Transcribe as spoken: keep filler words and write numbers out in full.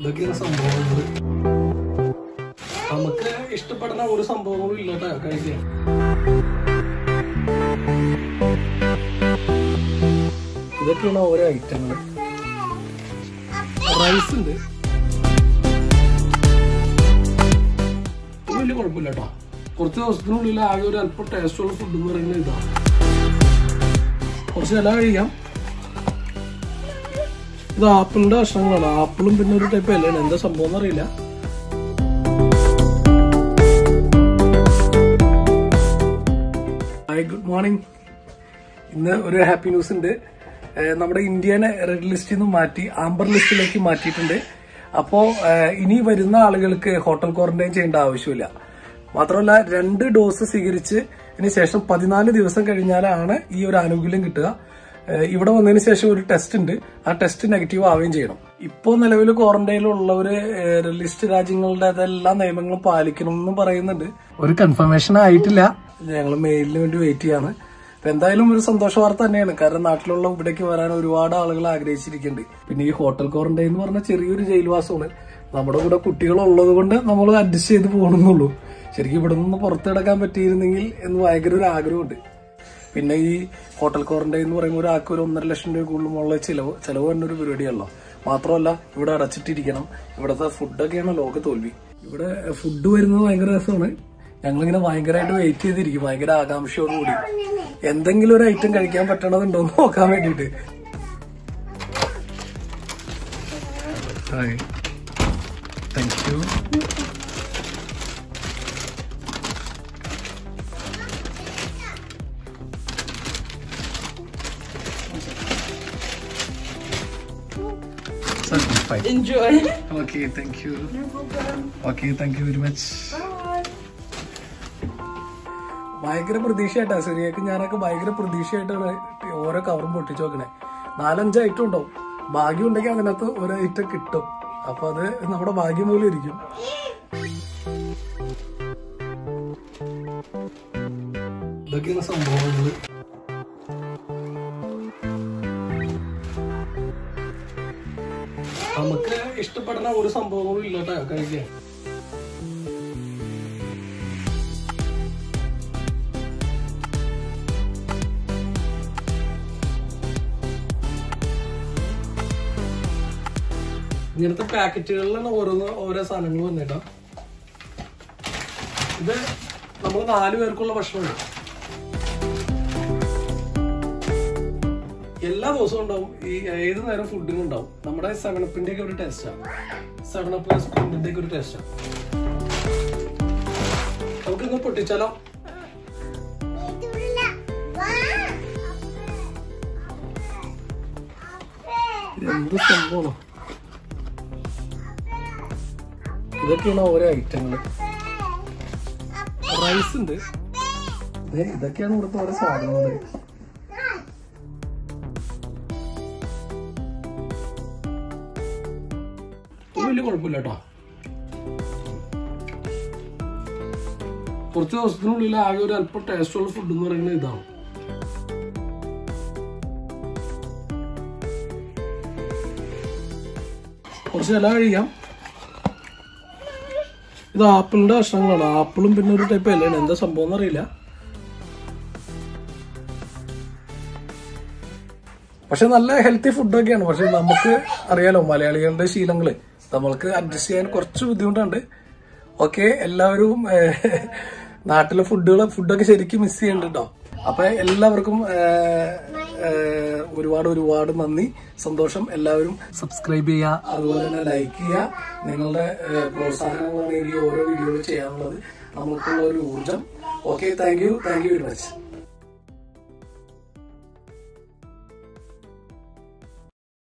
ഇതൊക്കെയാണ് സംഭവങ്ങൾ. നമുക്ക് ഇഷ്ടപ്പെടുന്ന ഒരു സംഭവങ്ങളും ഇല്ലട്ടാ കഴിക്കാൻ. ഇതൊക്കെയാണ് ഓരോ ഐറ്റങ്ങൾ. റൈസ് ഉണ്ട്, വലിയ കുഴപ്പമില്ല കേട്ടോ. കുറച്ച് ദിവസത്തിനുള്ളിൽ ആകെ ഒരു അല്പം ടേസ്റ്റുള്ള ഫുഡ് എന്ന് പറയുന്നത് ഇതാണ്. കുറച്ച് ഇല കഴിക്കാം. ഇത് ആപ്പിളിന്റെ കഷ്ണങ്ങളാണ്. ആപ്പിളും പിന്നെ ഒരു ടൈപ്പ് ഇലയാണ്. എന്താ സംഭവം എന്നറിയില്ല. Hi, good morning. ഇന്ന് ഒരു ഹാപ്പി ന്യൂസ് ഉണ്ട്. നമ്മുടെ ഇന്ത്യനെ റെഡ് ലിസ്റ്റിൽ നിന്ന് മാറ്റി ആംബർ ലിസ്റ്റിലേക്ക് മാറ്റിയിട്ടുണ്ട്. അപ്പോ ഇനി വരുന്ന ആളുകൾക്ക് ഹോട്ടൽ ക്വാറന്റൈൻ ചെയ്യേണ്ട ആവശ്യമില്ല. മാത്രമല്ല, രണ്ട് ഡോസ് സ്വീകരിച്ച് ഇതിന് ശേഷം പതിനാല് ദിവസം കഴിഞ്ഞാലാണ് ഈ ഒരു ആനുകൂല്യം കിട്ടുക. ഇവിടെ വന്നതിന് ശേഷം ഒരു ടെസ്റ്റ് ഉണ്ട്. ആ ടെസ്റ്റ് നെഗറ്റീവ് ആവുകയും ചെയ്യണം. ഇപ്പോൾ നിലവിൽ ക്വാറന്റൈനിലുള്ളവര് ലിസ്റ്റ് രാജ്യങ്ങളുടെ അതെല്ലാ നിയമങ്ങളും പാലിക്കണം എന്നും പറയുന്നുണ്ട്. ഒരു കൺഫർമേഷൻ ആയിട്ടില്ല. ഞങ്ങൾ മെയിലിന് വേണ്ടി വെയിറ്റ് ചെയ്യാണ്. അപ്പൊ എന്തായാലും ഒരു സന്തോഷ വാർത്ത തന്നെയാണ്. കാരണം നാട്ടിലുള്ള ഇവിടേക്ക് വരാൻ ഒരുപാട് ആളുകൾ ആഗ്രഹിച്ചിരിക്കുന്നുണ്ട്. പിന്നെ ഈ ഹോട്ടൽ ക്വാറന്റൈൻ എന്ന് പറഞ്ഞ ചെറിയൊരു ജയിൽവാസമാണ്. നമ്മുടെ കൂടെ കുട്ടികളുള്ളത് കൊണ്ട് നമ്മൾ അഡ്ജസ്റ്റ് ചെയ്ത് പോകണമെന്നുള്ളൂ. ശരിക്കും ഇവിടെ നിന്ന് പുറത്തെടുക്കാൻ പറ്റിയിരുന്നെങ്കിൽ എന്ന് ഭയങ്കര ഒരു ആഗ്രഹമുണ്ട്. പിന്നെ ഈ ഹോട്ടൽ ക്വാറന്റൈൻ എന്ന് പറയുമ്പോൾ ഒരാൾക്ക് ഒരു ഒന്നര ലക്ഷം രൂപ കൂടുതലുള്ള ചിലവ് ചിലവ് തന്നെ ഒരു പരിപാടിയല്ലോ. മാത്രമല്ല, ഇവിടെ അടച്ചിട്ടിരിക്കണം. ഇവിടുത്തെ ഫുഡൊക്കെയാണ് ലോക തോൽവി. ഇവിടെ ഫുഡ് വരുന്നത് ഭയങ്കര രസമാണ്. ഞങ്ങളിങ്ങനെ ഭയങ്കരമായിട്ട് വെയിറ്റ് ചെയ്തിരിക്കും, ഭയങ്കര ആകാംക്ഷയോടുകൂടി എന്തെങ്കിലും ഒരു ഐറ്റം കഴിക്കാൻ പറ്റണതുണ്ടോ എന്ന് നോക്കാൻ വേണ്ടിയിട്ട്. Hi, thank you. Enjoy. Okay, thank you. No problem. Okay, thank you very much. ഭയങ്കര പ്രതീക്ഷയായിട്ടാ ശരിയാക്കി. ഞാനൊക്കെ ഭയങ്കര പ്രതീക്ഷയായിട്ടാണ് ഓരോ കവറും പൊട്ടിച്ചു നോക്കണേ. നാലഞ്ച് ഐറ്റം ഉണ്ടാവും. ഭാഗ്യം ഉണ്ടെങ്കിൽ അതിനകത്ത് ഒരു ഐറ്റം കിട്ടും. അപ്പൊ അത് നമ്മുടെ ഭാഗ്യം പോലും ഇരിക്കും. ഇതൊക്കെയാണ് സംഭവങ്ങള്. നമുക്ക് ഇഷ്ടപ്പെടുന്ന ഒരു സംഭവങ്ങളും ഇല്ലട്ടാ കഴിക്കാൻ. ഇങ്ങനത്തെ പാക്കറ്റുകളിലാണ് ഓരോന്ന് ഓരോ സാധനങ്ങൾ വന്നേട്ടാ. ഇത് നമ്മൾ നാലു പേർക്കുള്ള ഭക്ഷണമാണ്. എല്ലാ ദിവസവും ഉണ്ടാവും. ഈ ഏത് നേരം ഫുഡിനും ഉണ്ടാവും. നമ്മുടെ സെവനപ്പിന്റെ ഒക്കെ ഒരു ടേസ്റ്റാണ്. സെവനപ്പ് സ്പ്രിന്റിന്റെ ഒക്കെ ഒരു ടേസ്റ്റാണ്. നമുക്കിന്ന് പൊട്ടിച്ചാലോ? എന്ത് സംഭവം. ഇതൊക്കെയാണ് ഓരോ ഐറ്റങ്ങള്. റൈസ് ഉണ്ട്. ഇതൊക്കെയാണ് ഇവിടുത്തെ ഓരോ സാധനങ്ങള്. വലിയ കുഴപ്പമില്ല കേട്ടോ. കുറച്ച് ദിവസത്തിനുള്ളിൽ ആകെ ഒരു അല്പം ടേസ്റ്റുള്ള ഫുഡ് എന്ന് പറയുന്നത് ഇതാണ്. കുറച്ച് ഇല കഴിക്കാം. ഇത് ആപ്പിളിന്റെ കഷ്ണങ്ങളാണ്. ആപ്പിളും പിന്നെ ഒരു ടൈപ്പ് ഇലയാണ്. എന്താ സംഭവം എന്നറിയില്ല. പക്ഷെ നല്ല ഹെൽത്തി ഫുഡൊക്കെയാണ്. പക്ഷെ നമുക്ക് അറിയാലോ മലയാളികളുടെ ശീലങ്ങള്. നമ്മൾക്ക് അഡ്ജസ്റ്റ് ചെയ്യാൻ കുറച്ച് ബുദ്ധിമുട്ടുണ്ട്. ഓക്കെ, എല്ലാവരും നാട്ടിലെ ഫുഡുകൾ ഫുഡൊക്കെ ശരിക്കും മിസ് ചെയ്യുന്നുണ്ട് കേട്ടോ. അപ്പൊ എല്ലാവർക്കും ഒരുപാട് ഒരുപാട് നന്ദി, സന്തോഷം. എല്ലാവരും സബ്സ്ക്രൈബ് ചെയ്യുക, അതുപോലെ തന്നെ ലൈക്ക് ചെയ്യുക. നിങ്ങളുടെ പ്രോത്സാഹനങ്ങളാണ് ഈ ഓരോ വീഡിയോകൾ ചെയ്യാനുള്ളത്. നമുക്കുള്ള ഒരു ഊർജം. Okay, thank you thank you very much.